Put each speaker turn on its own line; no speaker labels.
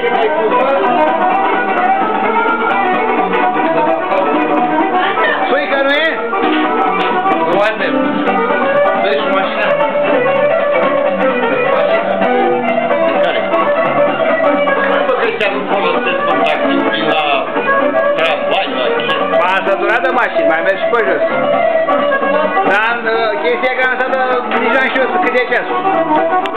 Suica nu e?
Nu avem. Deci mașina.
Care? Mai bă, că chiar nu folosesc contactul prin la tramvai, la chestii.
M-am săturat de mașini, mai merg și pe jos. Dar chestia că am stat, nici n-am știut cât e ceasul.